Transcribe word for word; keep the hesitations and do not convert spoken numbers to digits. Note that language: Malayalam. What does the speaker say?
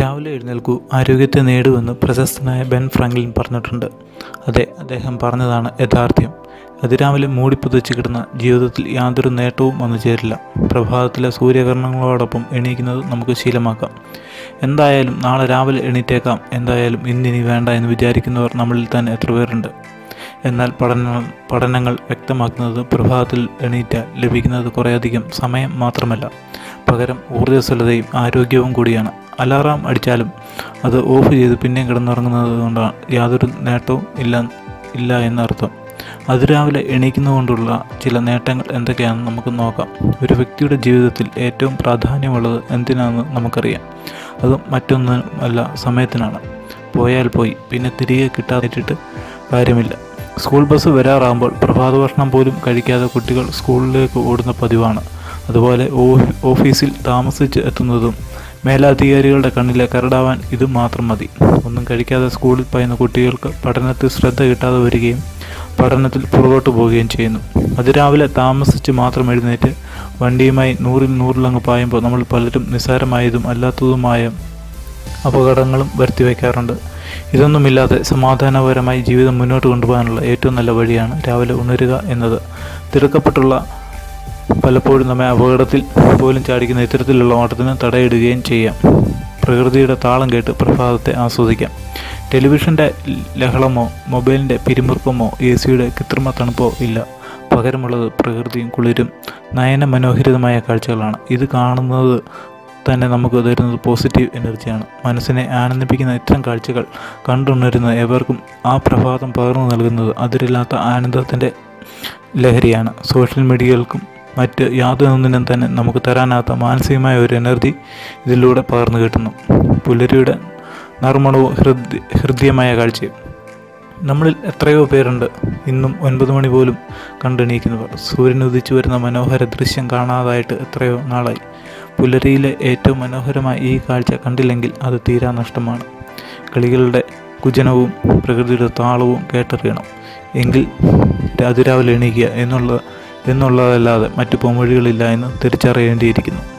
രാവിലെ എഴുന്നേൽക്കൂ, ആരോഗ്യത്തെ നേടുമെന്ന് പ്രശസ്തനായ ബെൻ ഫ്രാങ്ക്ലിൻ പറഞ്ഞിട്ടുണ്ട്. അതെ, അദ്ദേഹം പറഞ്ഞതാണ് യാഥാർത്ഥ്യം. അതിരാവിലെ മൂടിപ്പുതച്ച് കിടന്ന ജീവിതത്തിൽ യാതൊരു നേട്ടവും വന്നു ചേരില്ല. പ്രഭാതത്തിലെ സൂര്യകിരണങ്ങളോടൊപ്പം എണീക്കുന്നത് നമുക്ക് ശീലമാക്കാം. എന്തായാലും നാളെ രാവിലെ എണീറ്റേക്കാം, എന്തായാലും ഇന്നിനി വേണ്ട എന്ന് വിചാരിക്കുന്നവർ നമ്മളിൽ തന്നെ എത്ര പേരുണ്ട്. എന്നാൽ പഠനങ്ങൾ പഠനങ്ങൾ വ്യക്തമാക്കുന്നത് പ്രഭാതത്തിൽ എണീറ്റാൽ ലഭിക്കുന്നത് കുറേയധികം സമയം മാത്രമല്ല, പകരം ഊർജ്ജസ്വലതയും ആരോഗ്യവും കൂടിയാണ്. അലാറാം അടിച്ചാലും അത് ഓഫ് ചെയ്ത് പിന്നെയും കിടന്നുറങ്ങുന്നത് കൊണ്ടാണ് യാതൊരു നേട്ടവും ഇല്ല ഇല്ല എന്നർത്ഥം. അതിരാവിലെ എണീക്കുന്നതുകൊണ്ടുള്ള ചില നേട്ടങ്ങൾ എന്തൊക്കെയാണെന്ന് നമുക്ക് നോക്കാം. ഒരു വ്യക്തിയുടെ ജീവിതത്തിൽ ഏറ്റവും പ്രാധാന്യമുള്ളത് എന്തിനാണെന്ന് നമുക്കറിയാം. അത് മറ്റൊന്നുമല്ല, സമയത്തിനാണ്. പോയാൽ പോയി, പിന്നെ തിരികെ കിട്ടാതിട്ട് കാര്യമില്ല. സ്കൂൾ ബസ് വരാറാകുമ്പോൾ പ്രഭാത ഭക്ഷണം പോലും കഴിക്കാതെ കുട്ടികൾ സ്കൂളിലേക്ക് ഓടുന്ന പതിവാണ്. അതുപോലെ ഓഫീസിൽ താമസിച്ച് എത്തുന്നതും മേലധികാരികളുടെ കണ്ണിലെ കരടാവാൻ ഇത് മാത്രം മതി. ഒന്നും കഴിക്കാതെ സ്കൂളിൽ പായുന്ന കുട്ടികൾക്ക് പഠനത്തിൽ ശ്രദ്ധ കിട്ടാതെ വരികയും പഠനത്തിൽ പുറകോട്ട് പോവുകയും ചെയ്യുന്നു. അതിരാവിലെ താമസിച്ച് മാത്രം എഴുന്നേറ്റ് വണ്ടിയുമായി നൂറിൽ നൂറിലങ്ങ് പായുമ്പോൾ നമ്മൾ പലരും നിസ്സാരമായതും അല്ലാത്തതുമായ അപകടങ്ങളും വരുത്തി വയ്ക്കാറുണ്ട്. ഇതൊന്നുമില്ലാതെ സമാധാനപരമായി ജീവിതം മുന്നോട്ട് കൊണ്ടുപോകാനുള്ള ഏറ്റവും നല്ല വഴിയാണ് രാവിലെ ഉണരുക എന്നത്. തിരക്കപ്പെട്ടുള്ള പലപ്പോഴും നമ്മെ അപകടത്തിൽ പോലും ചാടിക്കുന്ന ഇത്തരത്തിലുള്ള ഓട്ടത്തിന് തടയിടുകയും ചെയ്യാം. പ്രകൃതിയുടെ താളം കേട്ട് പ്രഭാതത്തെ ആസ്വദിക്കാം. ടെലിവിഷൻ്റെ ലഹളമോ മൊബൈലിൻ്റെ പിരിമുറുക്കമോ എ സിയുടെ കൃത്രിമ തണുപ്പോ ഇല്ല. പകരമുള്ളത് പ്രകൃതിയും കുളിരും നയന മനോഹരിതമായ കാഴ്ചകളാണ്. ഇത് കാണുന്നത് തന്നെ നമുക്ക് തരുന്നത് പോസിറ്റീവ് എനർജിയാണ്. മനസ്സിനെ ആനന്ദിപ്പിക്കുന്ന ഇത്തരം കാഴ്ചകൾ കണ്ടുണരുന്ന എവർക്കും ആ പ്രഭാതം പകർന്നു നൽകുന്നത് അതിരില്ലാത്ത ആനന്ദത്തിൻ്റെ ലഹരിയാണ്. സോഷ്യൽ മീഡിയകൾക്കും മറ്റ് യാതൊന്നിനും തന്നെ നമുക്ക് തരാനാത്ത മാനസികമായ ഒരു എനർജി ഇതിലൂടെ പകർന്നു കിട്ടുന്നു. പുലരിയുടെ നർമ്മണവും ഹൃദയ ഹൃദ്യമായ കാഴ്ചയും. നമ്മളിൽ എത്രയോ പേരുണ്ട് ഇന്നും ഒൻപത് മണി പോലും കണ്ടെണീക്കുന്നവർ. സൂര്യൻ ഉദിച്ചു വരുന്ന മനോഹര ദൃശ്യം കാണാതായിട്ട് എത്രയോ നാളായി. പുലരിയിലെ ഏറ്റവും മനോഹരമായ ഈ കാഴ്ച കണ്ടില്ലെങ്കിൽ അത് തീരാ നഷ്ടമാണ്. കിളികളുടെ കുജനവും പ്രകൃതിയുടെ താളവും കേട്ടറിയണം എങ്കിൽ അതിരാവിലെ എണീക്കുക എന്നുള്ള എന്നുള്ളതല്ലാതെ മറ്റു പോംവഴികളില്ല എന്ന് തിരിച്ചറിയേണ്ടിയിരിക്കുന്നു.